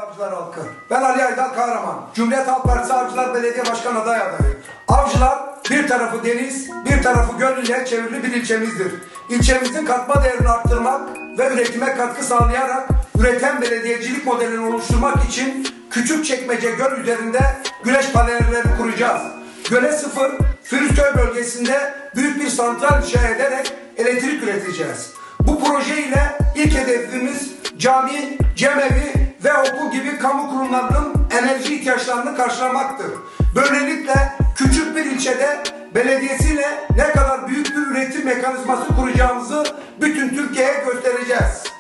Avcılar halkı. Ben Ali Aydal Kahraman. Cumhuriyet Halk Partisi Avcılar Belediye Başkan aday adayı. Avcılar bir tarafı deniz, bir tarafı göl ile çevrili bir ilçemizdir. İlçemizin katma değerini arttırmak ve üretime katkı sağlayarak üreten belediyecilik modelini oluşturmak için Küçükçekmece Göl üzerinde güneş panelleri kuracağız. Göle sıfır, Firuzköy bölgesinde büyük bir santral inşa ederek elektrik üreteceğiz. Bu proje ile ilk hedefimiz cami, cemevi ve okul gibi kamu kurumlarının enerji ihtiyaçlarını karşılamaktır. Böylelikle küçük bir ilçede belediyesiyle ne kadar büyük bir üretim mekanizması kuracağımızı bütün Türkiye'ye göstereceğiz.